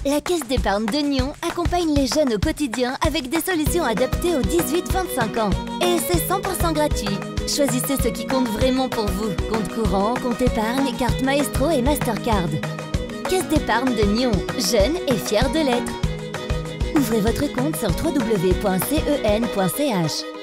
La Caisse d'épargne de Nyon accompagne les jeunes au quotidien avec des solutions adaptées aux 18-25 ans. Et c'est 100% gratuit. Choisissez ce qui compte vraiment pour vous. Compte courant, compte épargne, carte Maestro et Mastercard. Caisse d'épargne de Nyon, jeune et fier de l'être. Ouvrez votre compte sur www.cen.ch.